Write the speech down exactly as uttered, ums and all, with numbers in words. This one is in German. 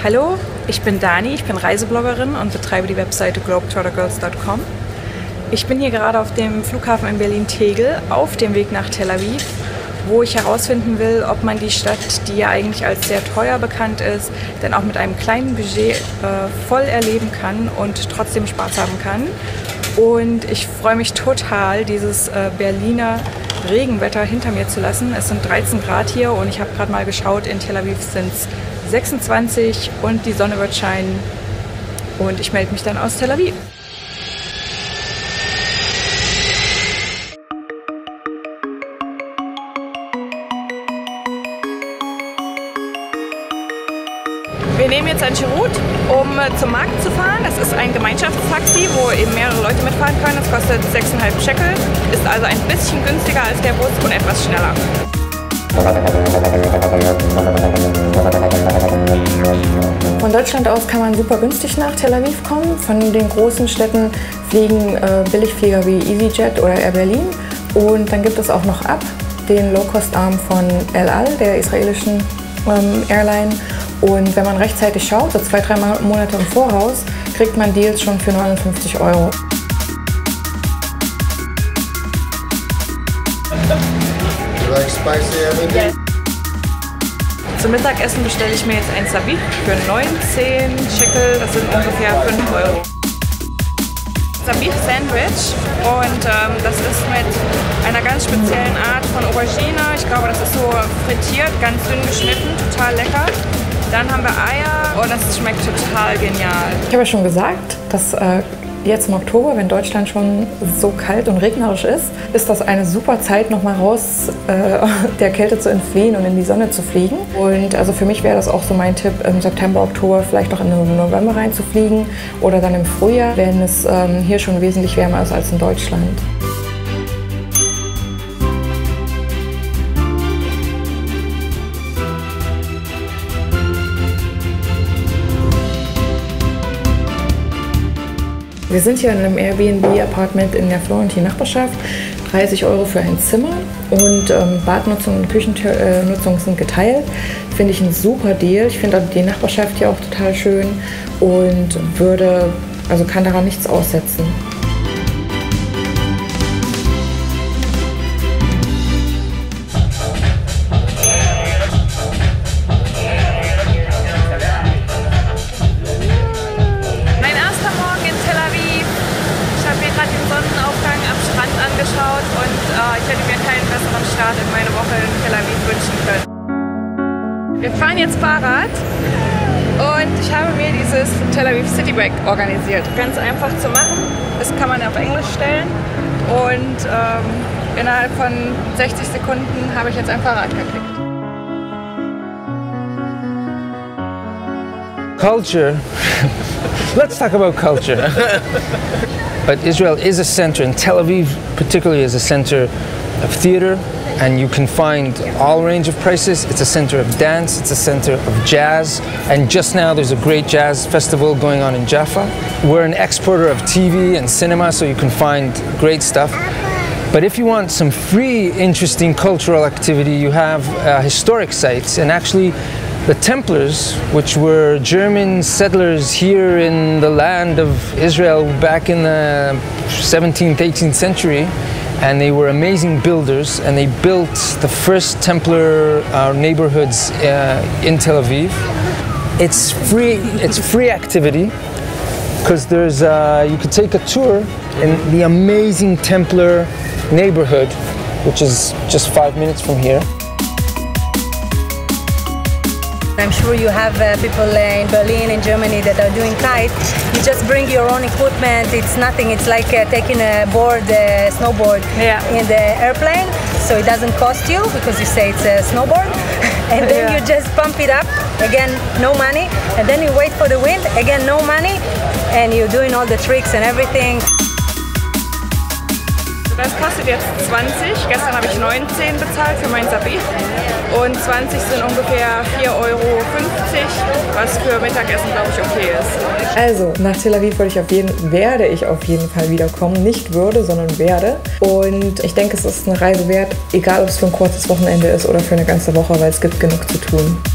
Hallo, ich bin Dani, ich bin Reisebloggerin und betreibe die Webseite globetrotter girls punkt com. Ich bin hier gerade auf dem Flughafen in Berlin-Tegel auf dem Weg nach Tel Aviv, wo ich herausfinden will, ob man die Stadt, die ja eigentlich als sehr teuer bekannt ist, denn auch mit einem kleinen Budget äh, voll erleben kann und trotzdem Spaß haben kann. Und ich freue mich total, dieses äh, Berliner Regenwetter hinter mir zu lassen. Es sind dreizehn Grad hier und ich habe gerade mal geschaut, in Tel Aviv sind es sechsundzwanzig und die Sonne wird scheinen. Und ich melde mich dann aus Tel Aviv. Wir nehmen jetzt ein Chirut, um zum Markt zu fahren. Das ist ein Gemeinschaftstaxi, wo eben mehrere Leute mitfahren können. Das kostet sechseinhalb Shekel, ist also ein bisschen günstiger als der Bus und etwas schneller. Von Deutschland aus kann man super günstig nach Tel Aviv kommen. Von den großen Städten fliegen äh, Billigflieger wie EasyJet oder Air Berlin. Und dann gibt es auch noch Ab, den Low-Cost-Arm von El Al, der israelischen ähm, Airline. Und wenn man rechtzeitig schaut, so zwei, drei Monate im Voraus, kriegt man Deals schon für neunundfünfzig Euro. Yeah. Zum Mittagessen bestelle ich mir jetzt ein Sabich für neunzehn Shekel, das sind ungefähr fünf Euro. Sabich Sandwich und ähm, das ist mit einer ganz speziellen Art von Aubergine. Ich glaube, das ist so frittiert, ganz dünn geschnitten, total lecker. Dann haben wir Eier und das schmeckt total genial. Ich habe ja schon gesagt, dass äh, jetzt im Oktober, wenn Deutschland schon so kalt und regnerisch ist, ist das eine super Zeit, noch mal raus äh, der Kälte zu entfliehen und in die Sonne zu fliegen. Und also für mich wäre das auch so mein Tipp, im September, Oktober vielleicht noch in den November reinzufliegen oder dann im Frühjahr, wenn es ähm, hier schon wesentlich wärmer ist als in Deutschland. Wir sind hier in einem Airbnb-Apartment in der Florentin-Nachbarschaft. dreißig Euro für ein Zimmer und ähm, Badnutzung und Küchennutzung sind geteilt. Finde ich ein super Deal. Ich finde die Nachbarschaft hier auch total schön und würde, also kann daran nichts aussetzen. Angeschaut und äh, ich hätte mir keinen besseren Start in meine Woche in Tel Aviv wünschen können. Wir fahren jetzt Fahrrad und ich habe mir dieses Tel Aviv City Break organisiert. Ganz einfach zu machen, das kann man auf Englisch stellen und ähm, innerhalb von sechzig Sekunden habe ich jetzt ein Fahrrad gekriegt. Culture. Let's talk about culture. But Israel is a center, and Tel Aviv particularly is a center of theater, and you can find all range of prices. It's a center of dance, it's a center of jazz, and just now there's a great jazz festival going on in Jaffa. We're an exporter of T V and cinema, so you can find great stuff. But if you want some free, interesting cultural activity, you have uh, historic sites, and actually the Templars, which were German settlers here in the land of Israel back in the seventeenth, eighteenth century, and they were amazing builders, and they built the first Templar uh, neighborhoods uh, in Tel Aviv. It's free, it's free activity, because there's uh, you could take a tour in the amazing Templar neighborhood, which is just five minutes from here. I'm sure you have uh, people uh, in Berlin, in Germany that are doing kite. You just bring your own equipment. It's nothing. It's like uh, taking a board, a snowboard yeah. in the airplane. So it doesn't cost you because you say it's a snowboard. And then yeah. you just pump it up. Again, no money. And then you wait for the wind. Again, no money. And you're doing all the tricks and everything. Das kostet jetzt zwanzig, gestern habe ich neunzehn bezahlt für mein Sabich und zwanzig sind ungefähr vier Euro fünfzig, was für Mittagessen, glaube ich, okay ist. Also, nach Tel Aviv würde ich auf jeden, werde ich auf jeden Fall wiederkommen. Nicht würde, sondern werde. Und ich denke, es ist eine Reise wert, egal ob es für ein kurzes Wochenende ist oder für eine ganze Woche, weil es gibt genug zu tun.